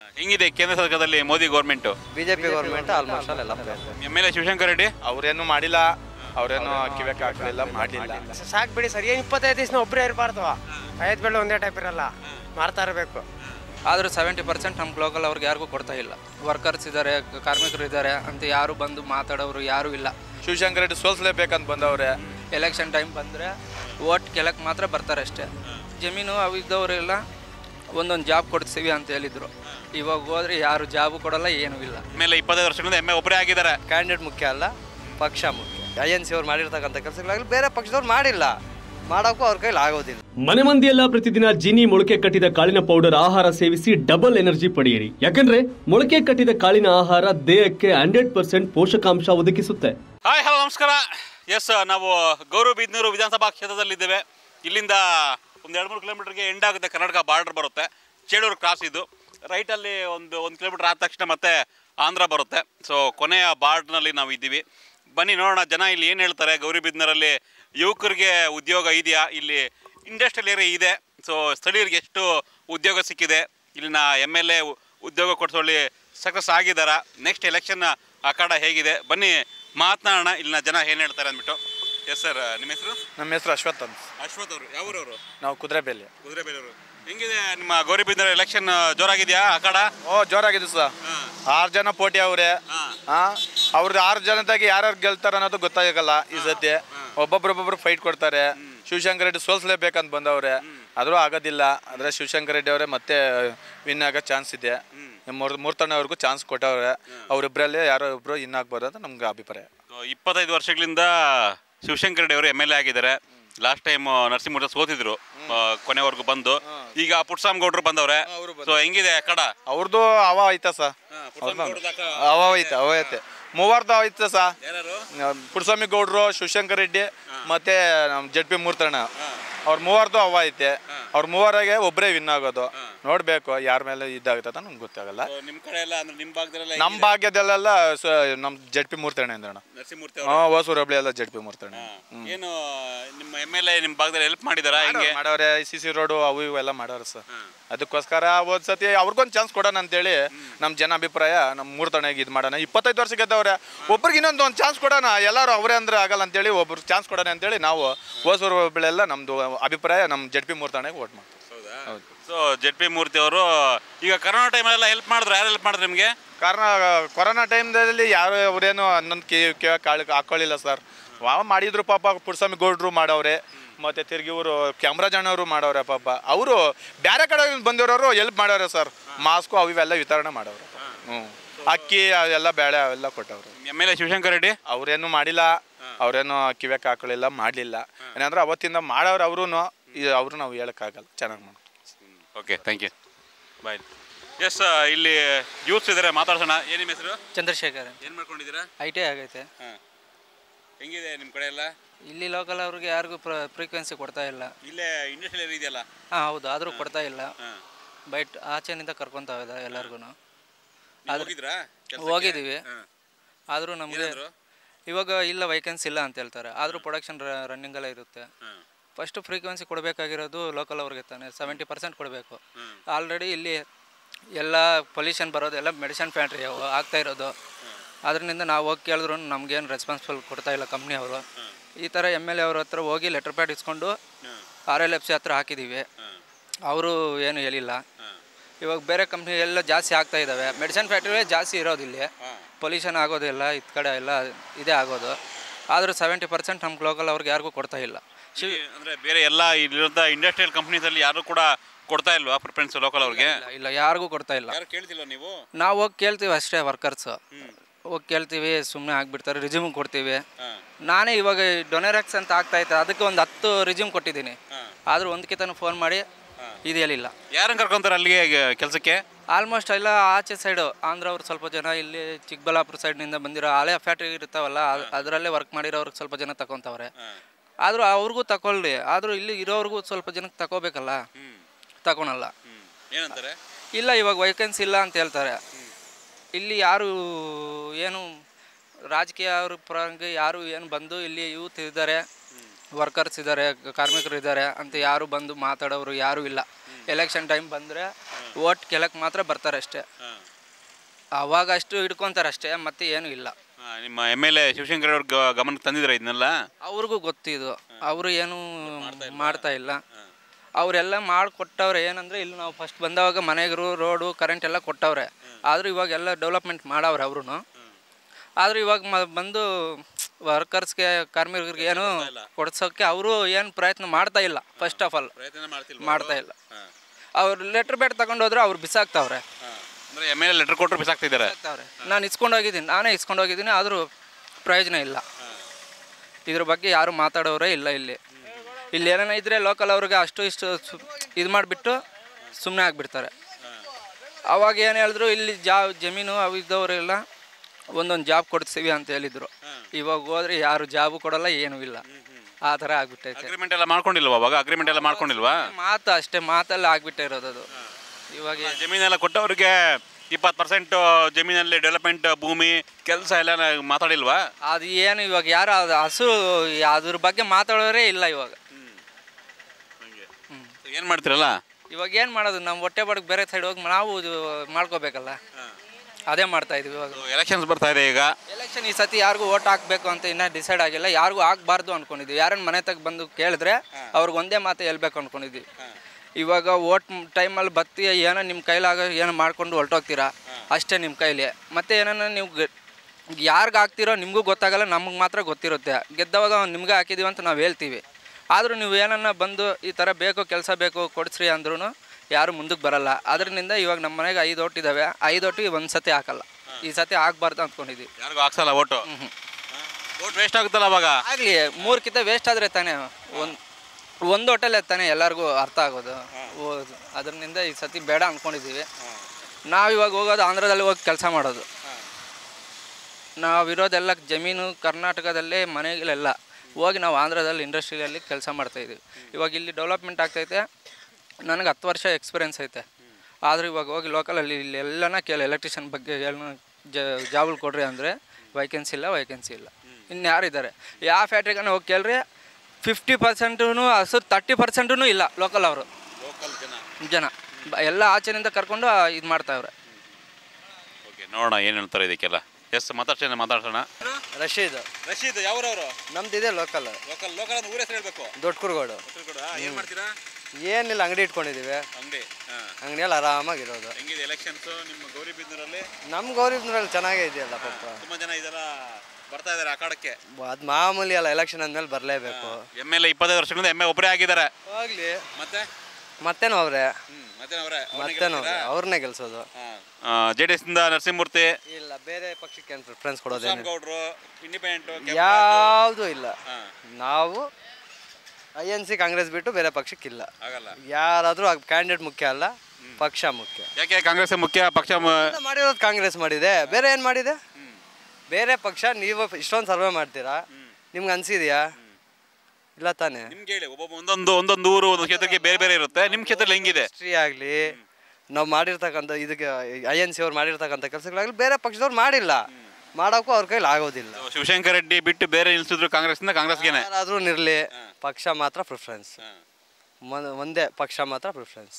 ಹೆಂಗಿದೆ ಕೇಂದ್ರ ಸರ್ಕಾರದಲ್ಲಿ Modi government? BJP government almost ಅಲ್ಲ. ಎಮ್.ಎಲ್.ಎ. ಶಿವಶಂಕರ್ ರೆಡ್ಡಿ ಅವ್ರೇನು ಮಾಡಿಲ್ಲ, ಅವ್ರೇನು ಕಿವ್ಯಾಕ ಹಾಕಲಿಲ್ಲ, ಮಾಡಲಿಲ್ಲ. ಸಾಕು ಬಿಡಿ ಸರ್, ಏನು 25 ದಿವಸ ಒಬ್ಬರೇ ಇರಬಾರ್ದು. 5 ಬೆಳ್ಳು ಒಂದೇ ಟೈಪ್ ಇರಲ್ಲ, ಮಾಡ್ತಾ ಇರಬೇಕು. ಆದರೂ 70% ನಮ್ಮ ಲೋಕಲ್ ಅವ್ರಿಗೆ ಯಾರಿಗೂ ಕೊಡ್ತಾ ಇಲ್ಲ. ವರ್ಕರ್ಸ್ ಇದ್ದಾರೆ, ಕಾರ್ಮಿಕರು ಇದ್ದಾರೆ ಅಂತ ಯಾರು ಬಂದು ಮಾತಾಡೋರು ಯಾರೂ ಇಲ್ಲ. ಶಿವಶಂಕರ್ ರೆಡ್ಡಿ ಸೋಲ್ಸ್ಲೇಬೇಕಂತ ಬಂದವ್ರೆ. ಎಲೆಕ್ಷನ್ ಟೈಮ್ ಬಂದರೆ ಓಟ್ ಕೆಳಕ್ಕೆ ಮಾತ್ರ ಬರ್ತಾರೆ ಅಷ್ಟೇ. ಜಮೀನು ಅವು ಇದ್ದವರೆಲ್ಲ ಒಂದೊಂದು ಜಾಬ್ ಕೊಡ್ತೀವಿ ಅಂತ ಹೇಳಿದರು. ಇವಾಗ ಹೋದ್ರೆ ಯಾರು ಜಾಬು ಕೊಡಲ್ಲ, ಏನೂ ಇಲ್ಲ. ಮೇಲೆ 25 ವರ್ಷದಿಂದ ಎಮ್ಮೆ ಒಬ್ಬರೇ ಆಗಿದ್ದಾರೆ. ಕ್ಯಾಂಡಿಡೇಟ್ ಮುಖ್ಯ ಅಲ್ಲ, ಪಕ್ಷ ಮುಖ್ಯ. INC ಅವ್ರು ಮಾಡಿರ್ತಕ್ಕಂಥ ಕೆಲಸಗಳಾಗಲಿ ಬೇರೆ ಪಕ್ಷದವ್ರು ಮಾಡಿಲ್ಲ, ಮಾಡೋಕ್ಕೂ ಅವ್ರ ಕೈಲಿ ಆಗೋದಿಲ್ಲ. ಮನೆ ಮಂದಿಯೆಲ್ಲ ಪ್ರತಿದಿನ ಜೀನಿ ಮೊಳಕೆ ಕಟ್ಟಿದ ಕಾಳಿನ ಪೌಡರ್ ಆಹಾರ ಸೇವಿಸಿ ಡಬಲ್ ಎನರ್ಜಿ ಪಡೆಯಿರಿ. ಯಾಕಂದ್ರೆ ಮೊಳಕೆ ಕಟ್ಟಿದ ಕಾಳಿನ ಆಹಾರ ದೇಹಕ್ಕೆ 100% ಪೋಷಕಾಂಶ ಒದಗಿಸುತ್ತೆ. ಹಾಯ್, ಹಲೋ, ನಮಸ್ಕಾರ. ಎಸ್, ನಾವು ಗೌರಿಬಿದನೂರು ವಿಧಾನಸಭಾ ಕ್ಷೇತ್ರದಲ್ಲಿದ್ದೇವೆ. ಇಲ್ಲಿಂದ ಒಂದು 2-3 ಕಿಲೋಮೀಟರ್ಗೆ ಎಂಡ್ ಆಗುತ್ತೆ, ಕರ್ನಾಟಕ ಬಾರ್ಡರ್ ಬರುತ್ತೆ. ಚೇಳೂರು ಕ್ರಾಸ್ ಇದು. ರೈಟಲ್ಲಿ ಒಂದು ಕಿಲೋಮೀಟರ್ ಆದ ತಕ್ಷಣ ಮತ್ತೆ ಆಂಧ್ರ ಬರುತ್ತೆ. ಸೊ ಕೊನೆಯ ಬಾರ್ಡ್ನಲ್ಲಿ ನಾವು ಇದ್ದೀವಿ. ಬನ್ನಿ ನೋಡೋಣ ಜನ ಇಲ್ಲಿ ಏನು ಹೇಳ್ತಾರೆ. ಗೌರಿಬಿದನೂರಲ್ಲಿ ಯುವಕರಿಗೆ ಉದ್ಯೋಗ ಇದೆಯಾ, ಇಲ್ಲಿ ಇಂಡಸ್ಟ್ರಿಯಲ್ ಏರಿಯಾ ಇದೆ, ಸೊ ಸ್ಥಳೀಯರಿಗೆ ಎಷ್ಟು ಉದ್ಯೋಗ ಸಿಕ್ಕಿದೆ, ಇಲ್ಲಿನ ಎಮ್.ಎಲ್.ಎ. ಉದ್ಯೋಗ ಕೊಡಿಸೋಳಿ ಸಕ್ಸಸ್ ಆಗಿದ್ದಾರಾ, ನೆಕ್ಸ್ಟ್ ಎಲೆಕ್ಷನ್ ಅಖಾಡ ಹೇಗಿದೆ, ಬನ್ನಿ ಮಾತನಾಡೋಣ ಇಲ್ಲಿನ ಜನ ಏನು ಹೇಳ್ತಾರೆ ಅಂದ್ಬಿಟ್ಟು. ಎಸ್ ಸರ್, ನಿಮ್ಮ ಹೆಸರು? ನಮ್ಮ ಹೆಸರು ಅಶ್ವಥ್ ಅಂತ. ಅಶ್ವಥ್ ಅವರು ಯಾವೂರವರು? ನಾವು ಕುದುರೆಬೇಲಿ. ಕುದುರೆಬೇಲೂರು. ಹೆಂಗಿದೆ ನಿಮ್ಮ ಗೌರಿಬಿದನೂರು ಎಲೆಕ್ಷನ್? ಜೋರಾಗಿದೆಯಾ ಅಖಾಡ? ಜೋರಾಗಿದೆ ಸರ್. 6 ಜನ ಪೋಟಿ ಅವ್ರೆ. ಅವ್ರದ್ದು 6 ಜನದಾಗಿ ಯಾರ್ಯಾರು ಗೆಲ್ತಾರ ಅನ್ನೋದು ಗೊತ್ತಾಗಲ್ಲ. ಈ ಸತಿ ಒಬ್ಬೊಬ್ರೊಬ್ಬೊಬ್ರು ಫೈಟ್ ಕೊಡ್ತಾರೆ. ಶಿವಶಂಕರ್ ರೆಡ್ಡಿ ಸೋಲ್ಸ್ಲೇಬೇಕಂತ ಬಂದವ್ರೆ, ಆದರೂ ಆಗೋದಿಲ್ಲ. ಆದರೆ ಶಿವಶಂಕರ್ ರೆಡ್ಡಿ ಅವರೇ ಮತ್ತೆ ವಿನ್ ಆಗೋ ಚಾನ್ಸ್ ಇದೆ. ಮೂರ್ತಣ್ಣವ್ರಿಗೂ ಚಾನ್ಸ್ ಕೊಟ್ಟವ್ರೆ. ಅವರಿಬ್ಬರಲ್ಲಿ ಯಾರೋ ಇಬ್ಬರು ವಿನ್ ಆಗ್ಬೋದು ಅಂತ ನಮ್ಗೆ ಅಭಿಪ್ರಾಯ. 25 ವರ್ಷಗಳಿಂದ ಶಿವಶಂಕರ್ ರೆಡ್ಡಿ ಅವರು ಎಮ್.ಎಲ್.ಎ. ಆಗಿದ್ದಾರೆ. ಲಾಸ್ಟ್ ಟೈಮ್ ನರಸಿಂಹಮೂರ್ತಿ ಸೋತಿದ್ರು ಕೊನೆವರೆಗೂ ಬಂದು. ಈಗ ಪುಟ್ಸ್ವಾಮಿ ಗೌಡ್ರು ಬಂದವ್ರೆ. ಸೊ ಹೆಂಗಿದೆ ಕಡ? ಅವ್ರದ್ದು ಅವ ಐತ ಸರ್, ಅವ ಐತೆ ಮೂವರ್ದು ಐತೆ ಸರ್. ಪುಟ್ಸ್ವಾಮಿ ಗೌಡ್ರು, ಶಿವಶಂಕರ್ ರೆಡ್ಡಿ ಮತ್ತೆ ನಮ್ಮ ZP ಮೂರ್ತಣ್ಣ, ಅವ್ರ ಮೂವರ್ದು ಅವ ಐತೆ. ಅವ್ರ ಮೂವರಾಗೆ ಒಬ್ಬರೇ ವಿನ್ ಆಗೋದು. ನೋಡ್ಬೇಕು ಯಾರ ಮೇಲೆ ಇದಾಗುತ್ತೆ ನಮ್ಗೆ ಗೊತ್ತಾಗಲ್ಲ. ನಮ್ಮ ಭಾಗ್ಯದಲ್ಲೆಲ್ಲ ನಮ್ಮ ZP ಮೂರ್ತಣ್ಣ ಅಂದ್ರಣ, ಹೊಸೂರು ಹಬ್ಳಿ ಎಲ್ಲ ZP ಮೂರ್ತಣ್ಣ. ಏನು ನಿಮ್ಮ ಎಮ್.ಎಲ್.ಎ. ನಿಮ್ಮ ಭಾಗದಲ್ಲಿ ಹೆಲ್ಪ್ ಮಾಡಿದಾರ? ಹಿಂಗೆ ಮಾಡವ್ರೆ, CC ರೋಡು ಅವು ಇವೆಲ್ಲ ಮಾಡವ್ರೆ ಸರ್. ಅದಕ್ಕೋಸ್ಕರ ಒಂದ್ಸತಿ ಅವ್ರಿಗೊಂದು ಚಾನ್ಸ್ ಕೊಡೋಣ ಅಂತೇಳಿ ನಮ್ಮ ಜನ ಅಭಿಪ್ರಾಯ. ನಮ್ಮ ಮೂರ್ತಣ್ಣಗೆ ಇದು ಮಾಡೋಣ. 25 ವರ್ಷ ಗೆದ್ದವ್ರೆ, ಒಬ್ರಿಗೆ ಒಂದು ಚಾನ್ಸ್ ಕೊಡೋಣ. ಎಲ್ಲರೂ ಅವರೇ ಅಂದ್ರೆ ಆಗಲ್ಲ ಅಂತೇಳಿ ಒಬ್ರಿಗೆ ಚಾನ್ಸ್ ಕೊಡೋಣ ಅಂತೇಳಿ ನಾವು ಹೊಸೂರು ಹಬ್ಳೆಲ್ಲ ನಮ್ದು ಅಭಿಪ್ರಾಯ ನಮ್ಮ ZP ಮೂರ್ತಣ್ಣಗೆ ವೋಟ್ ಮಾಡ್ತೀವಿ. ಸೊ ZP ಮೂರ್ತಿ ಅವರು ಈಗ ಕರೋನಾ ಟೈಮಲ್ಲೆಲ್ಲ ಹೆಲ್ಪ್ ಮಾಡಿದ್ರು. ಯಾರು ಹೆಲ್ಪ್ ಮಾಡಿದ್ರು ನಿಮಗೆ? ಕಾರಣ ಕೊರೋನಾ ಟೈಮ್ದಲ್ಲಿ ಯಾರು ಅವರೇನು ಹನ್ನೊಂದು ಕಾಳು ಹಾಕೊಳ್ಳಿಲ್ಲ ಸರ್. ಮಾಡಿದ್ರು ಪಾಪ. ಪುಟ್ಸ್ವಾಮಿ ಗೌಡ್ರು ಮಾಡವ್ರೆ, ಮತ್ತು ತಿರ್ಗಿ ಇವರು ಕ್ಯಾಮ್ರಾಜಣ್ಣವರು ಮಾಡವ್ರೆ ಪಾಪ. ಅವರು ಬೇರೆ ಕಡೆ ಬಂದಿರೋರು ಹೆಲ್ಪ್ ಮಾಡವ್ರೆ ಸರ್. ಮಾಸ್ಕು ಅವು ಇವೆಲ್ಲ ವಿತರಣೆ ಮಾಡವ್ರೆ. ಅಕ್ಕಿ ಅವೆಲ್ಲ ಬೇಳೆ ಅವೆಲ್ಲ ಕೊಟ್ಟವ್ರು. ಎಮ್.ಎಲ್.ಎ. ಶಿವಶಂಕರ್ ರೆಡ್ಡಿ ಅವ್ರೇನು ಮಾಡಿಲ್ಲ, ಅವ್ರೇನು ಕಿವ್ಯಾಕ ಹಾಕೊಳ್ಳಿಲ್ಲ, ಮಾಡಲಿಲ್ಲ. ಏನಂದ್ರೆ ಅವತ್ತಿಂದ ಮಾಡವ್ರು ಅವರು ನಾವು ಹೇಳೋಕ್ಕಾಗಲ್ಲ. ಚೆನ್ನಾಗಿ ಮಾಡಿ. Okay, thank you, bye. Yes, ಇಲ್ಲಿ ಯೂತ್ಸ್ ಇದ್ದಾರೆ, ಮಾತಾಡ್ಸೋಣ. ಏನು ನಿಮ್ಮ ಹೆಸರು? ಚಂದ್ರಶೇಖರ್. ಏನು ಮಾಡ್ಕೊಂಡಿದ್ದೀರಾ? ITI ಆಗೈತೆ. ಹೆಂಗಿದೆ ನಿಮ್ಮ ಕಡೆ ಎಲ್ಲ? ಇಲ್ಲಿ ಲೋಕಲ್ ಅವ್ರಿಗೆ ಯಾರಿಗೂ ಫ್ರೀಕ್ವೆನ್ಸಿ ಕೊಡ್ತಾ ಇಲ್ಲ. ಇಲ್ಲೇ ಇಂಡಸ್ಟ್ರಿಯಲ್ ಇದೆಯಲ್ಲ? ಹೌದು, ಆದರೂ ಕೊಡ್ತಾ ಇಲ್ಲ. ಬಟ್ ಆಚೆನಿಂದ ಕರ್ಕೊತಾವೆ ಎಲ್ಲರಿಗೂ. ಹೋಗಿದ್ದೀವಿ, ಆದರೂ ನಮಗೆ ಇವಾಗ ಇಲ್ಲ, ವೈಕೆನ್ಸಿ ಇಲ್ಲ ಅಂತ ಹೇಳ್ತಾರೆ. ಆದರೂ ಪ್ರೊಡಕ್ಷನ್ ರನ್ನಿಂಗೆಲ್ಲ ಇರುತ್ತೆ. ಫಸ್ಟು ಫ್ರೀಕ್ವೆನ್ಸಿ ಕೊಡಬೇಕಾಗಿರೋದು ಲೋಕಲ್ ಅವ್ರಿಗೆ ತಾನೆ. 70% ಕೊಡಬೇಕು. ಆಲ್ರೆಡಿ ಇಲ್ಲಿ ಎಲ್ಲ ಪೊಲ್ಯೂಷನ್ ಬರೋದು ಎಲ್ಲ ಮೆಡಿಸಿನ್ ಫ್ಯಾಕ್ಟ್ರಿ ಆಗ್ತಾ ಇರೋದು. ಅದರಿಂದ ನಾವು ಹೋಗಿ ಕೇಳಿದ್ರು ನಮಗೇನು ರೆಸ್ಪಾನ್ಸಿಬಲ್ ಕೊಡ್ತಾ ಇಲ್ಲ ಕಂಪ್ನಿಯವರು. ಈ ಥರ MLA ಅವ್ರ ಹತ್ರ ಹೋಗಿ ಲೆಟರ್ ಪ್ಯಾಡ್ ಇಸ್ಕೊಂಡು RLFC ಹತ್ರ ಹಾಕಿದ್ದೀವಿ. ಅವರು ಏನು ಹೇಳಿಲ್ಲ. ಇವಾಗ ಬೇರೆ ಕಂಪ್ನಿ ಎಲ್ಲ ಜಾಸ್ತಿ ಆಗ್ತಾ ಇದ್ದಾವೆ. ಮೆಡಿಸಿನ್ ಫ್ಯಾಕ್ಟ್ರಿಗಳೇ ಜಾಸ್ತಿ ಇರೋದಿಲ್ಲ, ಪೊಲ್ಯೂಷನ್ ಆಗೋದಿಲ್ಲ, ಇದು ಕಡೆ ಎಲ್ಲ ಇದೇ ಆಗೋದು. ಆದರೂ 70% ನಮ್ಮ ಲೋಕಲ್ ಅವ್ರಿಗೆ ಯಾರಿಗೂ ಕೊಡ್ತಾ ಇಲ್ಲ. ಅಂದರೆ ಬೇರೆ ಎಲ್ಲ ಇಲ್ಲಿರೋಂಥ ಇಂಡಸ್ಟ್ರಿಯಲ್ ಕಂಪ್ನೀಸಲ್ಲಿ ಯಾರು ಕೂಡ ಕೊಡ್ತಾ ಇಲ್ವಾ ಪ್ರಿಫರೆನ್ಸ್ ಲೋಕಲ್ ಅವ್ರಿಗೆ? ಇಲ್ಲ, ಯಾರಿಗೂ ಕೊಡ್ತಾ ಇಲ್ಲ. ಕೇಳ್ತಿಲ್ಲ ನೀವು? ನಾವು ಹೋಗಿ ಕೇಳ್ತೀವಿ ಅಷ್ಟೇ. ವರ್ಕರ್ಸ್ ಹೋಗಿ ಕೇಳ್ತೀವಿ, ಸುಮ್ಮನೆ ಆಗಿಬಿಡ್ತಾರೆ. ರಿಸ್ಯೂಮ್ ಕೊಡ್ತೀವಿ. ನಾನೇ ಇವಾಗ ಡೊನೆರಾಕ್ಸ್ ಅಂತ ಆಗ್ತಾಯಿತ್ತು, ಅದಕ್ಕೆ ಒಂದು 10 ರಿಸ್ಯೂಮ್ ಕೊಟ್ಟಿದ್ದೀನಿ. ಆದರೂ ಒಂದಕ್ಕಿಂತ ಫೋನ್ ಮಾಡಿ ಇದು ಹೇಳಿಲ್ಲ. ಯಾರನ್ನು ಕರ್ಕೊಂತಾರೆ ಅಲ್ಲಿಗೆ ಕೆಲಸಕ್ಕೆ? ಆಲ್ಮೋಸ್ಟ್ ಎಲ್ಲ ಆಚೆ ಸೈಡು ಆಂಧ್ರ ಅವ್ರು ಸ್ವಲ್ಪ ಜನ, ಇಲ್ಲಿ ಚಿಕ್ಕಬಳ್ಳಾಪುರ ಸೈಡ್ನಿಂದ ಬಂದಿರೋ ಹಳೆ ಫ್ಯಾಕ್ಟ್ರಿ ಇರ್ತಾವಲ್ಲ, ಅದರಲ್ಲೇ ವರ್ಕ್ ಮಾಡಿರೋರ್ಗೆ ಸ್ವಲ್ಪ ಜನ ತಗೊತವ್ರೆ. ಆದರೂ ಅವ್ರಿಗೂ ತಗೊಳ್ಳಿ, ಆದರೂ ಇಲ್ಲಿ ಇರೋರ್ಗೂ ಸ್ವಲ್ಪ ಜನಕ್ಕೆ ತಗೋಬೇಕಲ್ಲ, ತಗೊಳಲ್ಲ. ಏನಂತಾರೆ? ಇಲ್ಲ, ಇವಾಗ ವೈಕೆನ್ಸಿ ಇಲ್ಲ ಅಂತ ಹೇಳ್ತಾರೆ. ಇಲ್ಲಿ ಯಾರು ಏನು ರಾಜಕೀಯ ಅವ್ರ ಪರಂಗೆ ಯಾರು ಏನು ಬಂದು ಇಲ್ಲಿ ಯೂತ್ ಇದ್ದಾರೆ, ವರ್ಕರ್ಸ್ ಇದ್ದಾರೆ, ಕಾರ್ಮಿಕರು ಇದ್ದಾರೆ ಅಂತ ಯಾರು ಬಂದು ಮಾತಾಡೋರು ಯಾರೂ ಇಲ್ಲ. ಎಲೆಕ್ಷನ್ ಟೈಮ್ ಬಂದರೆ ಓಟ್ ಕೆಳಕ್ಕೆ ಮಾತ್ರ ಬರ್ತಾರೆ ಅಷ್ಟೇ. ಅವಾಗ ಅಷ್ಟು ಹಿಡ್ಕೊತಾರೆ ಅಷ್ಟೇ, ಮತ್ತೆ ಏನೂ ಇಲ್ಲ. ನಿಮ್ಮ MLA ಶಿವಶಂಕರ್ ಅವ್ರ ಗಮನಕ್ಕೆ ತಂದಿದ್ರ ಇದನ್ನೆಲ್ಲ? ಅವ್ರಿಗೂ ಗೊತ್ತಿದು, ಅವರು ಏನು ಮಾಡ್ತಾ ಇಲ್ಲ. ಅವರೆಲ್ಲ ಮಾಡಿಕೊಟ್ಟವ್ರೆ. ಏನಂದರೆ ಇಲ್ಲಿ ನಾವು ಫಸ್ಟ್ ಬಂದವಾಗ ಮನೆಗಳು, ರೋಡು, ಕರೆಂಟ್ ಎಲ್ಲ ಕೊಟ್ಟವ್ರೆ. ಆದರೂ ಇವಾಗೆಲ್ಲ ಡೆವಲಪ್ಮೆಂಟ್ ಮಾಡವ್ರೆ ಅವರು. ಆದರೂ ಇವಾಗ ಬಂದು ವರ್ಕರ್ಸ್ಗೆ, ಕಾರ್ಮಿಕರಿಗೆ ಏನು ಕೊಡ್ಸೋಕ್ಕೆ ಅವರು ಏನು ಪ್ರಯತ್ನ ಮಾಡ್ತಾ ಇಲ್ಲ. ಫಸ್ಟ್ ಆಫ್ ಆಲ್ ಮಾಡ್ತಾ ಇಲ್ಲ. ಅವ್ರು ಲೆಟ್ರ್ ಬೇಡ ತಗೊಂಡೋದ್ರೆ ಅವ್ರು ಬಿಸಾಕ್ತಾವ್ರೆ. MLA ಲೆಟರ್ ಕೊಟ್ಟರು ಬಿಸಾಕ್ತಿದ್ದಾರೆ. ನಾನು ನಾನೇ ಇಸ್ಕೊಂಡೋಗಿದ್ದೀನಿ, ಆದರೂ ಪ್ರಯೋಜನ ಇಲ್ಲ. ಇದ್ರ ಬಗ್ಗೆ ಯಾರು ಮಾತಾಡೋರೇ ಇಲ್ಲ. ಇಲ್ಲಿ ಏನೇನೋ ಇದ್ದರೆ ಲೋಕಲ್ ಅವ್ರಿಗೆ ಅಷ್ಟು ಇಷ್ಟು ಇದು ಮಾಡಿಬಿಟ್ಟು ಸುಮ್ಮನೆ ಆಗಿಬಿಡ್ತಾರೆ. ಅವಾಗ ಏನು ಹೇಳಿದ್ರು, ಇಲ್ಲಿ ಜಮೀನು ಅವು ಇದ್ದವರೆಲ್ಲ ಒಂದೊಂದು ಜಾಬ್ ಕೊಡ್ತೀವಿ ಅಂತ ಹೇಳಿದ್ರು. ಇವಾಗ ಹೋದ್ರೆ ಯಾರು ಜಾಬು ಕೊಡಲ್ಲ, ಏನೂ ಇಲ್ಲ. ಆ ಥರ ಆಗ್ಬಿಟ್ಟೈತೆ. ಅಗ್ರಿಮೆಂಟ್ ಎಲ್ಲ ಮಾಡ್ಕೊಂಡಿಲ್ವಾ? ಅವಾಗ ಅಗ್ರಿಮೆಂಟ್ ಎಲ್ಲ ಮಾಡ್ಕೊಂಡಿಲ್ವಾ? ಮಾತು ಅಷ್ಟೇ, ಮಾತಲ್ಲಿ ಆಗ್ಬಿಟ್ಟೆ ಇರೋದು ಅದು. ಇವಾಗ ಜಮೀನೆಲ್ಲ ಕೊಟ್ಟವ್ರಿಗೆ 20% ಜಮೀನಲ್ಲಿ ಡೆವಲಪ್ಮೆಂಟ್, ಭೂಮಿ, ಕೆಲಸ ಎಲ್ಲ ಮಾತಾಡಿಲ್ವಾ? ಅದು ಏನು ಇವಾಗ ಯಾರು ಅದ್ರ ಬಗ್ಗೆ ಮಾತಾಡೋರೇ ಇಲ್ಲ ಇವಾಗ. ಏನು ಮಾಡ್ತಿರಲ್ಲ ಇವಾಗ? ಏನು ಮಾಡೋದು, ನಮ್ಮ ಹೊಟ್ಟೆ ಬಡಕ್ಕೆ ಬೇರೆ ಸೈಡ್ ಹೋಗಿ ನಾವು ಮಾಡ್ಕೋಬೇಕಲ್ಲ, ಅದೇ ಮಾಡ್ತಾ ಇದೀವಿ. ಇವಾಗ ಎಲೆಕ್ಷನ್ಸ್ ಬರ್ತಾ ಇದೆ. ಈಗ ಎಲೆಕ್ಷನ್ ಈ ಸತಿ ಯಾರಿಗೂ ಓಟ್ ಹಾಕಬೇಕು ಅಂತ ಇನ್ನೂ ಡಿಸೈಡ್ ಆಗಿಲ್ಲ. ಯಾರಿಗೂ ಹಾಕ್ಬಾರ್ದು ಅಂದ್ಕೊಂಡಿದ್ವಿ. ಯಾರನ್ನ ಮನೆ ತಗ ಬಂದು ಕೇಳಿದ್ರೆ ಅವ್ರಿಗೆ ಒಂದೇ ಮಾತು ಹೇಳ್ಬೇಕು ಅಂದ್ಕೊಂಡಿದ್ವಿ. ಇವಾಗ ಓಟ್ ಟೈಮಲ್ಲಿ ಬತ್ತಿ ಏನೋ ನಿಮ್ಮ ಕೈಲಾಗ ಏನೋ ಮಾಡ್ಕೊಂಡು ಹೊರಟೋಗ್ತೀರಾ ಅಷ್ಟೇ ನಿಮ್ಮ ಕೈಲಿ. ಮತ್ತು ಏನನ್ನ ನೀವು ಯಾರಿಗೆ ಹಾಕ್ತಿರೋ ನಿಮಗೂ ಗೊತ್ತಾಗಲ್ಲ, ನಮಗೆ ಮಾತ್ರ ಗೊತ್ತಿರುತ್ತೆ. ಗೆದ್ದವಾಗ ನಿಮ್ಗೆ ಹಾಕಿದ್ದೀವಿ ಅಂತ ನಾವು ಹೇಳ್ತೀವಿ. ಆದರೂ ನೀವು ಏನನ್ನ ಬಂದು ಈ ಥರ ಬೇಕು, ಕೆಲಸ ಬೇಕು, ಕೊಡಿಸ್ರಿ ಅಂದ್ರೂ ಯಾರು ಮುಂದಕ್ಕೆ ಬರಲ್ಲ. ಅದರಿಂದ ಇವಾಗ ನಮ್ಮ ಮನೆಗೆ 5 ಓಟ್ ಇದ್ದಾವೆ. 5 ಓಟಿಗೆ ಒಂದು ಸತಿ ಹಾಕಲ್ಲ. ಈ ಸತಿ ಹಾಕ್ಬಾರ್ದು ಅಂದ್ಕೊಂಡಿದ್ವಿ. ಯಾರಿಗೂ ಹಾಕ್ಸಲ್ಲ ಓಟು. ಓಟ್ ವೇಸ್ಟ್ ಆಗುತ್ತಲ್ಲ ಅವಾಗ. ಆಗಲಿ, 3 ವೇಸ್ಟ್ ಆದರೆ ತಾನೇ ಒಂದು ಹೋಟೆಲ್ ತಾನೇ ಎಲ್ಲರಿಗೂ ಅರ್ಥ ಆಗೋದು. ಅದರಿಂದ ಈ ಸತಿ ಬೇಡ ಅಂದ್ಕೊಂಡಿದ್ದೀವಿ. ನಾವು ಇವಾಗ ಹೋಗೋದು ಆಂಧ್ರದಲ್ಲಿ ಹೋಗಿ ಕೆಲಸ ಮಾಡೋದು. ನಾವಿರೋದೆಲ್ಲ ಜಮೀನು ಕರ್ನಾಟಕದಲ್ಲೇ ಮನೆಗಳೆಲ್ಲ ಹೋಗಿ ನಾವು ಆಂಧ್ರದಲ್ಲಿ ಇಂಡಸ್ಟ್ರಿಯಲ್ಲಿ ಕೆಲಸ ಮಾಡ್ತಾಯಿದ್ದೀವಿ. ಇವಾಗ ಇಲ್ಲಿ ಡೆವಲಪ್ಮೆಂಟ್ ಆಗ್ತೈತೆ. ನನಗೆ 10 ವರ್ಷ ಎಕ್ಸ್ಪೀರಿಯೆನ್ಸ್ ಐತೆ. ಆದರೂ ಇವಾಗ ಹೋಗಿ ಲೋಕಲಲ್ಲಿ ಇಲ್ಲಿ ಎಲ್ಲನ ಎಲೆಕ್ಟ್ರಿಷಿಯನ್ ಬಗ್ಗೆ ಜಾಬಲ್ ಕೊಡ್ರಿ ಅಂದರೆ ವೈಕೆನ್ಸಿ ಇಲ್ಲ. ಇನ್ನು ಯಾರಿದ್ದಾರೆ? ಯಾವ ಫ್ಯಾಕ್ಟ್ರಿಗಾನ ಹೋಗಿ ಕೇಳ್ರಿ, 50% ಹಸು 30% ಇಲ್ಲ ಲೋಕಲ್ ಅವರು ಜನ. ಎಲ್ಲ ಆಚೆನಿಂದ ಕರ್ಕೊಂಡು ಇದು ಮಾಡ್ತಾವ್ರೆ. ನೋಡೋಣ ಏನು ಹೇಳ್ತಾರೆ ಇದಕ್ಕೆಲ್ಲ. ಮಾತಾಡ್ಸೋಣ. ರಶೀದ್ ಯಾವ್ರವರು? ನಮ್ದಿದೆ ಲೋಕಲ್ ಊರ ಹೆಸರು ಹೇಳ್ಬೇಕು. ದೊಡ್ಡ ಕುರುಗೋಡು. ಏನು ಮಾಡ್ತೀರಾ? ಏನಿಲ್ಲ, ಅಂಗಡಿ ಇಟ್ಕೊಂಡಿದ್ದೀವಿ. ಅಂಗಡಿಯಲ್ಲಿ ಆರಾಮಾಗಿರೋದು. ಹೆಂಗಿದೆ ಎಲೆಕ್ಷನ್ಸ್ ನಿಮ್ಮ ಗೌರಿಬಿದನೂರಲ್ಲಿ? ನಮ್ಮ ಗೌರಿಬಿದನೂರಲ್ಲಿ ಚೆನ್ನಾಗೇ ಇದೆಯಲ್ಲ ಪಾಪ. ತುಂಬಾ ಜನ ಇದೆಲ್ಲ ಬರ್ತಾ ಇದಾರೆ ಅಖಾಡಕ್ಕೆ. ಅದು ಮಾಮೂಲಿ ಅಲ್ಲ, ಎಲೆಕ್ಷನ್ ಅಂದ್ಮೇಲೆ ಬರಲೇಬೇಕು. MLA 25 ವರ್ಷಗಳಿಂದ ಒಬ್ಬರೇ ಆಗಿದ್ದಾರೆ. ಹೋಗ್ಲಿ, ಮತ್ತೇನು ಅವರೇ ಅವ್ರನ್ನೇ ಗೆಲ್ಸೋದು. JDS ಇಂದ ನರಸಿಂಹಮೂರ್ತಿ ಇಲ್ಲ, ಬೇರೆ ಪಕ್ಷಕ್ಕೆ ಏನು ಪ್ರಿಫರೆನ್ಸ್ ಕೊಡೋದೇನು? ಇಂಡಿಪೆಂಡೆಂಟ್ ಯಾವುದೂ ಇಲ್ಲ. ನಾವು INC ಕಾಂಗ್ರೆಸ್ ಬಿಟ್ಟು ಬೇರೆ ಪಕ್ಷಕ್ಕಿಲ್ಲ. ಯಾರಾದರೂ ಕ್ಯಾಂಡಿಡೇಟ್ ಮುಖ್ಯ ಅಲ್ಲ, ಪಕ್ಷ ಮುಖ್ಯ. ಯಾಕೆ ಕಾಂಗ್ರೆಸ್ ಮುಖ್ಯ? ಪಕ್ಷ ಮಾಡಿರೋದು ಕಾಂಗ್ರೆಸ್ ಮಾಡಿದೆ, ಬೇರೆ ಏನು ಮಾಡಿದೆ? ಬೇರೆ ಪಕ್ಷ ನೀವು ಇಷ್ಟೊಂದು ಸರ್ವೆ ಮಾಡ್ತೀರಾ, ನಿಮ್ಗೆ ಅನ್ಸಿದ್ಯಾ? ಇಲ್ಲ ತಾನೆ. ಒಂದೊಂದು ಊರು ಒಂದೊಂದು ಕ್ಷೇತ್ರಕ್ಕೆ ಬೇರೆ ಬೇರೆ ಇರುತ್ತೆ. ನಿಮ್ಮ ಕ್ಷೇತ್ರದಲ್ಲಿ ಹೆಂಗಿದೆ? ಹಿಸ್ಟ್ರಿ ಆಗಲಿ, ನಾವು ಮಾಡಿರ್ತಕ್ಕಂಥ ಇದಕ್ಕೆ INC ಅವ್ರು ಮಾಡಿರ್ತಕ್ಕಂಥ ಕೆಲಸಗಳಾಗಲಿ ಬೇರೆ ಪಕ್ಷದವ್ರು ಮಾಡಿಲ್ಲ, ಮಾಡೋಕ್ಕೂ ಅವ್ರ ಕೈಲಿ ಆಗೋದಿಲ್ಲ. ಶಿವಶಂಕರ್ ರೆಡ್ಡಿ ಬಿಟ್ಟು ಬೇರೆ ನಿಲ್ಸಿದ್ರು ಕಾಂಗ್ರೆಸ್ನಿಂದ ಕಾಂಗ್ರೆಸ್ಗೆನೆ. ಯಾರಾದ್ರೂ ನಿರಲಿ, ಪಕ್ಷ ಮಾತ್ರ ಪ್ರಿಫರೆನ್ಸ್. ಒಂದೇ ಪಕ್ಷ ಮಾತ್ರ ಪ್ರಿಫರೆನ್ಸ್.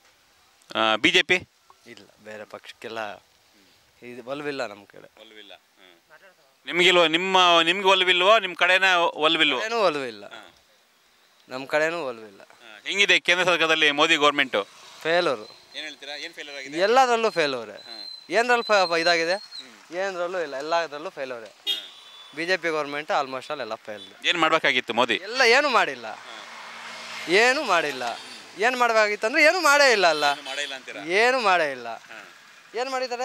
BJP ಇಲ್ಲ, ಬೇರೆ ಪಕ್ಷಕ್ಕೆಲ್ಲ ಇದು ಒಲವಿಲ್ಲ. ನಮ್ಮ ಕಡೆ ಒಲವಿಲ್ಲ. ನಿಮ್ಗಿಲ್ವ? ನಿಮ್ಗೆ ಒಲವಿಲ್ವೋ? ನಿಮ್ಮ ಕಡೆನೇ ಒಲವಿಲ್ವೋ? ಏನೂ ಒಲವಿಲ್ಲ, ನಮ್ಮ ಕಡೆನೂ ಒಲವಿಲ್ಲ. ಹೆಂಗಿದೆ ಕೇಂದ್ರ ಸರ್ಕಾರದಲ್ಲಿ ಮೋದಿ ಗೌರ್ಮೆಂಟು? ಫೇಲೂರು. ಏನು ಹೇಳ್ತೀರಾ? ಏನು ಫೇಲೂರ್ ಆಗಿದೆ? ಎಲ್ಲದರಲ್ಲೂ ಫೇಲೂರೇ. ಏನರಲ್ಲಿ ಇದಾಗಿದೆ? ಏನರಲ್ಲೂ ಇಲ್ಲ, ಎಲ್ಲದರಲ್ಲೂ ಫೇಲೂರೇ. BJP ಗೌರ್ಮೆಂಟ್ ಆಲ್ಮೋಸ್ಟ್ ಎಲ್ಲ ಫೇಲ್. ಏನು ಮಾಡಬೇಕಾಗಿತ್ತು ಮೋದಿ? ಏನೂ ಮಾಡಿಲ್ಲ. ಏನು ಮಾಡಬೇಕಾಗಿತ್ತು ಅಂದರೆ ಏನೂ ಮಾಡೇ ಇಲ್ಲ ಅಲ್ಲ. ಏನು ಮಾಡೇ ಇಲ್ಲ. ಏನು ಮಾಡಿದ್ದಾರೆ?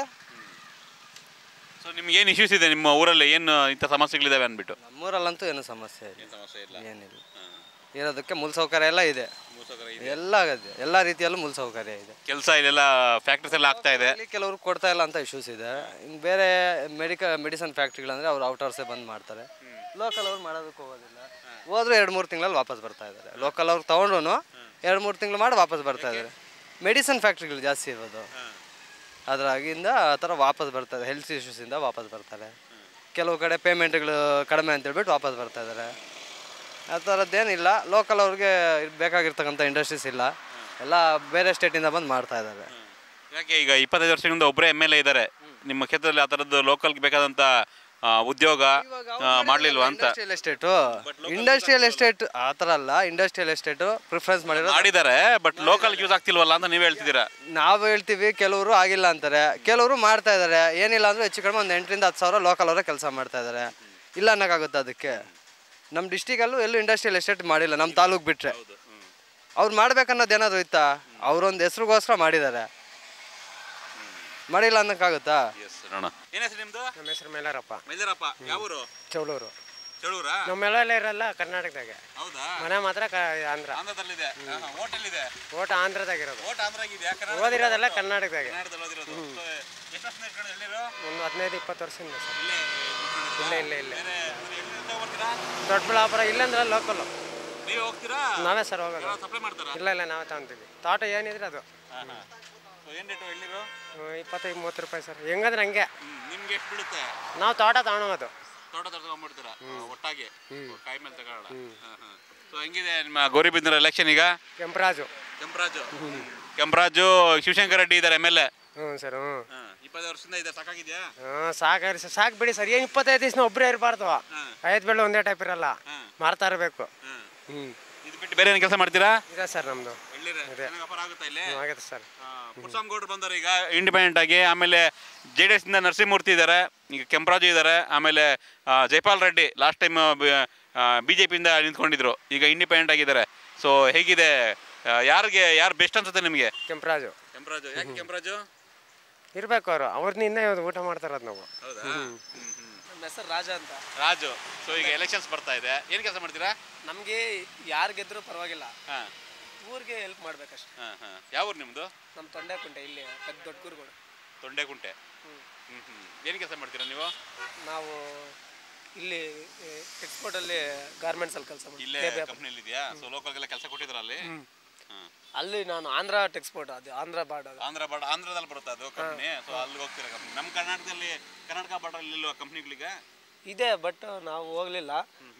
ಸೊ ನಿಮ್ಗೆ ಏನು ಇಶ್ಯೂಸ್ ಇದೆ ನಿಮ್ಮ ಊರಲ್ಲಿ? ಏನು ಇಂಥ ಸಮಸ್ಯೆಗಳಿದಾವೆ ಅಂದ್ಬಿಟ್ಟು? ನಮ್ಮೂರಲ್ಲಂತೂ ಏನು ಸಮಸ್ಯೆ ಇಲ್ಲ, ಏನಿಲ್ಲ. ಇರೋದಕ್ಕೆ ಮೂಲಸೌಕರ್ಯ ಎಲ್ಲ ಇದೆ, ಎಲ್ಲ ರೀತಿಯಲ್ಲೂ ಮೂಲಸೌಕರ್ಯ ಇದೆ. ಕೆಲಸ ಇಲ್ಲೆಲ್ಲ ಫ್ಯಾಕ್ಟ್ರೀಸ್ ಎಲ್ಲ ಆಗ್ತಾ ಇದೆ. ಕೆಲವ್ರು ಕೊಡ್ತಾ ಇಲ್ಲ ಅಂತ ಇಶ್ಯೂಸ್ ಇದೆ. ಇನ್ನು ಬೇರೆ ಮೆಡಿಸನ್ ಫ್ಯಾಕ್ಟ್ರಿಗಳಂದರೆ ಅವ್ರು ಔಟರ್ಸೇ ಬಂದ್ ಮಾಡ್ತಾರೆ. ಲೋಕಲ್ ಅವ್ರು ಮಾಡೋದಕ್ಕೆ ಹೋಗೋದಿಲ್ಲ. ಹೋದ್ರು 2-3 ತಿಂಗಳಲ್ಲಿ ವಾಪಸ್ ಬರ್ತಾ ಇದ್ದಾರೆ. ಲೋಕಲ್ ಅವ್ರು ತೊಗೊಂಡ್ರು 2-3 ತಿಂಗಳು ಮಾಡಿ ವಾಪಸ್ ಬರ್ತಾ ಇದ್ದಾರೆ. ಮೆಡಿಸನ್ ಫ್ಯಾಕ್ಟ್ರಿಗಳು ಜಾಸ್ತಿ ಇರೋದು, ಅದರಾಗಿಂದ ಆ ಥರ ವಾಪಸ್ ಬರ್ತಾರೆ. ಹೆಲ್ತ್ ಇಶ್ಯೂಸಿಂದ ವಾಪಸ್ ಬರ್ತಾರೆ. ಕೆಲವು ಕಡೆ ಪೇಮೆಂಟ್ಗಳು ಕಡಿಮೆ ಅಂತೇಳ್ಬಿಟ್ಟು ವಾಪಸ್ ಬರ್ತಾ ಇದ್ದಾರೆ. ಆ ಥರದ್ದೇನಿಲ್ಲ. ಲೋಕಲ್ ಅವ್ರಿಗೆ ಬೇಕಾಗಿರ್ತಕ್ಕಂಥ ಇಂಡಸ್ಟ್ರೀಸ್ ಇಲ್ಲ. ಎಲ್ಲ ಬೇರೆ ಸ್ಟೇಟಿಂದ ಬಂದು ಮಾಡ್ತಾ ಇದ್ದಾರೆ. ಯಾಕೆ ಈಗ 25 ವರ್ಷಗಳಿಂದ ಒಬ್ಬರೇ MLA ಇದ್ದಾರೆ, ನಿಮ್ಮ ಕ್ಷೇತ್ರದಲ್ಲಿ ಆ ಥರದ್ದು ಲೋಕಲ್ಗೆ ಬೇಕಾದಂಥ ಉದ್ಯೋಗ ಮಾಡಲಿಲ್ವಾ ಅಂತ? ಇಂಡಸ್ಟ್ರಿಯಲ್ ಎಸ್ಟೇಟ್ ಆ ಥರ ಅಲ್ಲ, ಇಂಡಸ್ಟ್ರಿಯಲ್ ಎಸ್ಟೇಟು ಪ್ರಿಫರೆನ್ಸ್ ಮಾಡಿದ್ದಾರೆ, ಬಟ್ ಲೋಕಲ್ ಯೂಸ್ ಆಗ್ತಿಲ್ವಲ್ಲ ಅಂತ ನೀವು ಹೇಳ್ತಿದ್ದೀರಾ. ನಾವು ಹೇಳ್ತೀವಿ, ಕೆಲವರು ಆಗಿಲ್ಲ ಅಂತಾರೆ, ಕೆಲವರು ಮಾಡ್ತಾ ಇದ್ದಾರೆ. ಏನಿಲ್ಲ ಅಂದ್ರೆ ಹೆಚ್ಚು ಕಡಿಮೆ ಒಂದು 8,000 to 10,000 ಲೋಕಲ್ ಅವರೇ ಕೆಲಸ ಮಾಡ್ತಾ ಇದ್ದಾರೆ. ಇಲ್ಲ ಅನ್ನೋಕ್ಕಾಗುತ್ತೆ. ಅದಕ್ಕೆ ನಮ್ಮ ಡಿಸ್ಟಿಕಲ್ಲೂ ಎಲ್ಲೂ ಇಂಡಸ್ಟ್ರಿಯಲ್ ಎಸ್ಟೇಟ್ ಮಾಡಿಲ್ಲ, ನಮ್ಮ ತಾಲೂಕು ಬಿಟ್ಟರೆ. ಅವ್ರು ಮಾಡ್ಬೇಕನ್ನೋದು ಏನಾದರೂ ಇತ್ತಾ? ಅವರೊಂದು ಹೆಸ್ರಿಗೋಸ್ಕರ ಮಾಡಿದ್ದಾರೆ, ಮಾಡಿಲ್ಲ ಅನ್ನೋಕ್ಕಾಗುತ್ತಾ? ಏನು ಹೆಸರು ನಿಮ್ಮದು? ನಮ್ಮ ಹೆಸರು ಮೇಲಾರಪ್ಪ. ಯಾವ ಊರು? ಚೌಳೂರು. ಚಳೂರಾ? ನಮ್ಮೆಲ್ಲ ಇರಲ್ಲ ಕರ್ನಾಟಕದಾಗೆ, ಹೌದಾ? ಮನೆ ಮಾತ್ರ ಆಂಧ್ರ. ಆಂಧ್ರದಲ್ಲಿದೆ. ಹೋಟೆಲ್ ಓಟ್ ಆಂಧ್ರದಾಗಿರೋದು, ಓಟ್ ಆಂಧ್ರಾಗಿದೆ. ಓದಿರೋದೆಲ್ಲ ಕರ್ನಾಟಕದಾಗೆ. ಎಷ್ಟು ವರ್ಷ ಹೇಳಿರೋ? ಒಂದು 15-20 ವರ್ಷದಿಂದ ಸರ್. ಇಲ್ಲ ಬರ್ತೀರಾ? ದೊಡ್ಡಬಳ್ಳಾಪುರ ಇಲ್ಲಂದ್ರೆ ಲೋಕಲ್ಲು. ನೀವು ಹೋಗ್ತೀರಾ? ನಾವೇ ಸರ್ ಹೋಗೋದು. ಸಪ್ಲೈ ಮಾಡ್ತಾರಾ? ಇಲ್ಲ ನಾವೇ ತಗೊಂತೀವಿ. ತೋಟ ಏನಿದ್ರೆ ಅದು ಏನು ರೇಟು ಎಳ್ನೀರು? 25-30 ರೂಪಾಯಿ ಸರ್. ಹೆಂಗಂದ್ರೆ ಹಂಗೆ. ನಿಮ್ಗೆ ಎಷ್ಟು ಬೀಳುತ್ತೆ? ನಾವು ತೋಟ ತಗೊಳೋದು. ತೋಟ ತಗೊಂಡ್ಬಿಡ್ತೀರಾ ಒಟ್ಟಾಗಿ, ಕಾಯಿ ಮೇಲೆ ತಗೊಳ್ಳೋಣ. ಸೊ ಹೆಂಗಿದೆ ನಿಮ್ಮ ಗೌರಿಬಿದನೂರು ಎಲೆಕ್ಷನ್ ಈಗ? ಕೆಂಪರಾಜು ಶಿವಶಂಕರ್ ರೆಡ್ಡಿ ಇದ್ದಾರೆ MLA. ಹ್ಞೂ ಸರ್. 20 ವರ್ಷದಿಂದ ಇದೆ, ಸಾಕಾಗಿದೆಯಾ? ಸಾಕಾಗಿ ಸಾಕು ಬಿಡಿ ಸರ್. ಏನು 25 ದಿವಸ ಒಬ್ಬರೇ ಇರಬಾರ್ದು. 5 ಬೆಳ್ಳು ಒಂದೇ ಟೈಪ್ ಇರಲ್ಲ, ಮಾರ್ತಾ ಇರಬೇಕು. ಇದು ಬಿಟ್ಟು ಬೇರೆ ಏನು ಕೆಲಸ ಮಾಡ್ತೀರಾ? ಇದೆ ಸರ್ ನಮ್ಮದು. ಆಗುತ್ತೆ ಸರ್. ಪುಟ್ಸ್ವಾಮಿ ಗೌಡ್ರು ಬಂದರು ಈಗ ಇಂಡಿಪೆಂಡೆಂಟ್ ಆಗಿ. ಆಮೇಲೆ JDS ಇಂದ ನರಸಿಂಹಮೂರ್ತಿ ಇದ್ದಾರೆ, ಈಗ ಕೆಂಪರಾಜು ಇದ್ದಾರೆ, ಆಮೇಲೆ ಜೈಪಾಲ್ ರೆಡ್ಡಿ ಲಾಸ್ಟ್ ಟೈಮ್ BJP-ಯಿಂದ ನಿಂತ್ಕೊಂಡಿದ್ರು, ಈಗ ಇಂಡಿಪೆಂಡೆಂಟ್ ಆಗಿದ್ದಾರೆ. ಸೊ ಹೇಗಿದೆ, ಯಾರು ಬೆಸ್ಟ್ ಅನ್ಸುತ್ತೆ ನಿಮಗೆ? ಕೆಂಪರಾಜು. ಯಾಕೆ ಕೆಂಪರಾಜು ಇರಬೇಕು? ಅವ್ರನ್ನಿಂದ ಊಟ ಮಾಡ್ತಾರದು ನಾವು. ಹೌದಾ? ನಮ್ಮ ಹೆಸರು ರಾಜ ಅಂತ. ರಾಜು. ಸೊ ಈಗ ಎಲೆಕ್ಷನ್ಸ್ ಬರ್ತಾ ಇದೆ, ಏನು ಕೆಲಸ ಮಾಡ್ತೀರಾ? ನಮಗೆ ಯಾರು ಗೆದ್ದರೂ ಪರವಾಗಿಲ್ಲ, ಹಾಂ, ಊರಿಗೆ ಹೆಲ್ಪ್ ಮಾಡ್ಬೇಕಷ್ಟೆ. ಯಾವ ಊರು ನಿಮ್ಮದು? ನಮ್ಮ ತೊಂಡೆಕುಂಟೆ, ಇಲ್ಲಿ ದೊಡ್ಡ ಕೂರುಗಳು. ತೊಂಡೆಕುಂಟೆ. ಏನು ಕೆಲಸ ಮಾಡ್ತೀರಾ ನೀವು? ನಾವು ಇಲ್ಲಿ ಎಕ್ಸ್ಪೋರ್ಟಲ್ಲಿ ಗಾರ್ಮೆಂಟ್ಸಲ್ಲಿ ಕೆಲಸ ಮಾಡ್ತೀವಿ. ಇಲ್ಲೇ ಕಂಪ್ನಿಯಲ್ಲಿ ಇದೆಯಾ? ಸೊ ಲೋಕಲ್ಗೆಲ್ಲ ಕೆಲಸ ಕೊಟ್ಟಿದ್ರ ಅಲ್ಲಿ? ಅಲ್ಲಿ ನಾನು ಆಂಧ್ರ ಟೆಕ್ಸ್ಪೋರ್ಟ್, ಅದು ಆಂಧ್ರ ಬಾರ್ಡ್. ಆಂಧ್ರದಲ್ಲಿ ಬರುತ್ತೆ ಅದು ಕಂಪ್ನಿ. ಸೊ ಅಲ್ಲಿಗೆ ಹೋಗ್ತೀರಾ ಕಂಪ್ನಿ? ನಮ್ಮ ಕರ್ನಾಟಕ ಬಾರ್ಡರ್ ಇಲ್ವಾ ಕಂಪ್ನಿಗಳಿಗೆ? ಇದೆ, ಬಟ್ ನಾವು ಹೋಗಲಿಲ್ಲ.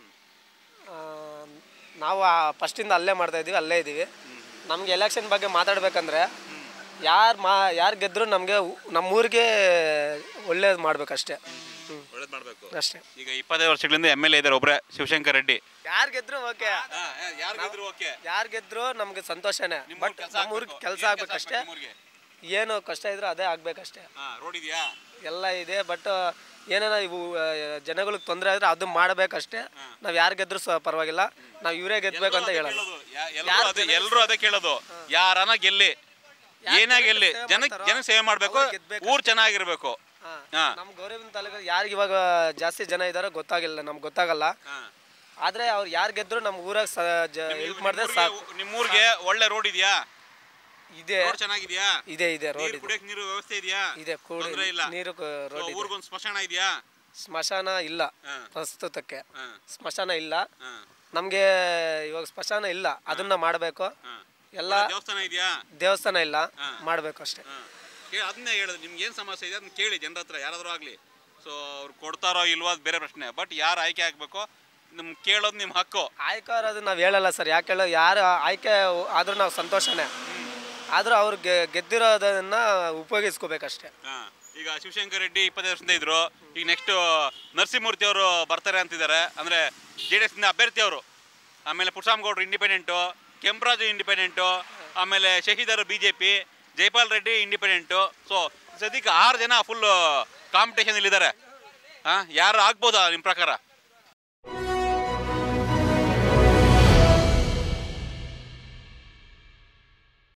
ನಾವು ಫಸ್ಟಿಂದ ಅಲ್ಲೇ ಮಾಡ್ತಾ ಇದ್ದೀವಿ, ಅಲ್ಲೇ ಇದ್ದೀವಿ. ನಮಗೆ ಎಲೆಕ್ಷನ್ ಬಗ್ಗೆ ಮಾತಾಡ್ಬೇಕಂದ್ರೆ ಯಾರು ಗೆದ್ದರೂ ನಮಗೆ ನಮ್ಮೂರಿಗೆ ಒಳ್ಳೇದು ಮಾಡ್ಬೇಕಷ್ಟೇ. ಒಳ್ಳೇದು ಮಾಡಬೇಕು ಅಷ್ಟೇ. ಈಗ 25 ವರ್ಷಗಳಿಂದ MLA ಇದ್ದಾರೆ ಒಬ್ಬರೇ, ಶಿವಶಂಕರ್ ರೆಡ್ಡಿ. ಯಾರು ಗೆದ್ರು ಓಕೆ, ಓಕೆ, ಯಾರು ಗೆದ್ರು ನಮ್ಗೆ ಸಂತೋಷನೇ. ಬಟ್ ನಮ್ಮೂರಿಗೆ ಕೆಲಸ ಆಗ್ಬೇಕಷ್ಟೇ. ಏನು ಕಷ್ಟ ಇದ್ರೆ ಅದೇ ಆಗ್ಬೇಕಷ್ಟೇ. ರೋಡ್ ಇದೆಯಾ? ಎಲ್ಲ ಇದೆ, ಬಟ್ ಏನಾರ ಇವು ಜನಗಳಿಗೆ ತೊಂದರೆ ಆದ್ರೆ ಅದು ಮಾಡಬೇಕಷ್ಟೇ. ನಾವು ಯಾರು ಗೆದ್ರು ಪರವಾಗಿಲ್ಲ, ನಾವು ಇವರೇ ಗೆದ್ಬೇಕು ಅಂತ ಹೇಳೋದು. ಎಲ್ಲರೂ ಅದೇ ಕೇಳೋದು, ಯಾರನ್ನ ಗೆಲ್ಲಿ, ಏನೇ ಗೆಲ್ಲಿ, ಜನ ಸೇವೆ ಮಾಡಬೇಕು, ಊರು ಚೆನ್ನಾಗಿರ್ಬೇಕು. ನಮ್ಮ ಗೌರಿಬಿದನೂರು ತಾಲೂಕು ಯಾರಿಗೆ ಇವಾಗ ಜಾಸ್ತಿ ಜನ ಇದಾರೋ ಗೊತ್ತಾಗಿಲ್ಲ, ನಮ್ಗೆ ಗೊತ್ತಾಗಲ್ಲ. ಆದ್ರೆ ಅವ್ರು ಯಾರು ಗೆದ್ರು ನಮ್ಮ ಊರಾಗ ಹೆಲ್ಪ್ ಮಾಡಿದ್ರೆ ಸಾಕು. ನಿಮ್ಮೂರಿಗೆ ಒಳ್ಳೆ ರೋಡ್ ಇದೆಯಾ? ಇದೆ, ಚೆನ್ನಾಗಿದೆಯಾ? ಇದೆ ರೋಡ್ ಇದೆ, ಕುಡಿಯಕ್ಕೆ ನೀರು ವ್ಯವಸ್ಥೆ ಇದೆಯಾ? ಇದೆ, ನೀರು ರೋಡ್. ಊರಿಗೊಂದು ಸ್ಮಶಾನ ಇದೆಯಾ? ಸ್ಮಶಾನ ಇಲ್ಲ ಪ್ರಸ್ತುತಕ್ಕೆ, ಸ್ಮಶಾನ ಇಲ್ಲ ನಮ್ಗೆ ಇವಾಗ. ಸ್ಮಶಾನ ಇಲ್ಲ, ಅದನ್ನ ಮಾಡಬೇಕು. ಎಲ್ಲ ದೇವಸ್ಥಾನ ಇದೆಯಾ? ದೇವಸ್ಥಾನ ಇಲ್ಲ, ಮಾಡಬೇಕು ಅಷ್ಟೇ. ಅದನ್ನೇ ಹೇಳೋದು, ನಿಮ್ಗೆ ಏನು ಸಮಸ್ಯೆ ಇದೆ ಅದನ್ನ ಕೇಳಿ ಜನರ ಹತ್ರ, ಯಾರಾದರೂ ಆಗಲಿ. ಸೊ ಅವ್ರು ಕೊಡ್ತಾರೋ ಇಲ್ವೋ ಅದು ಬೇರೆ ಪ್ರಶ್ನೆ, ಬಟ್ ಯಾರು ಆಯ್ಕೆ ಆಗಬೇಕು ನಿಮ್ಗೆ ಕೇಳೋದು ನಿಮ್ಮ ಹಕ್ಕು. ಆಯ್ಕೆ ಅದು ನಾವು ಹೇಳಲ್ಲ ಸರ್, ಯಾಕೆ ಹೇಳೋ, ಯಾರು ಆಯ್ಕೆ ಆದರೂ ನಾವು ಸಂತೋಷನೇ. ಆದರೂ ಅವ್ರು ಗೆದ್ದಿರೋದನ್ನ ಉಪಯೋಗಿಸ್ಕೋಬೇಕಷ್ಟೇ. ಈಗ ಶಿವಶಂಕರ್ ರೆಡ್ಡಿ 25 ವರ್ಷದಿಂದ ಇದ್ರು, ಈಗ ನೆಕ್ಸ್ಟ್ ನರಸಿಂಹಮೂರ್ತಿ ಅವರು ಬರ್ತಾರೆ ಅಂತಿದ್ದಾರೆ, ಅಂದರೆ JDS ಇಂದ ಅಭ್ಯರ್ಥಿ ಅವರು. ಆಮೇಲೆ ಪುಟ್ಸ್ವಾಮಿ ಗೌಡ್ರು ಇಂಡಿಪೆಂಡೆಂಟು, ಕೆಂಪರಾಜು ಇಂಡಿಪೆಂಡೆಂಟು, ಆಮೇಲೆ ಶಹೀದರು BJP, Jaipal Reddy independent. So ಸದ್ಯಕ್ಕೆ 6 ಜನ ಫುಲ್ ಕಾಂಪಿಟೇಷನ್ ಇಲ್ಲಿದ್ದಾರೆ. ಯಾರು ಆಗ್ಬೋದಾ ನಿಮ್ಮ ಪ್ರಕಾರ?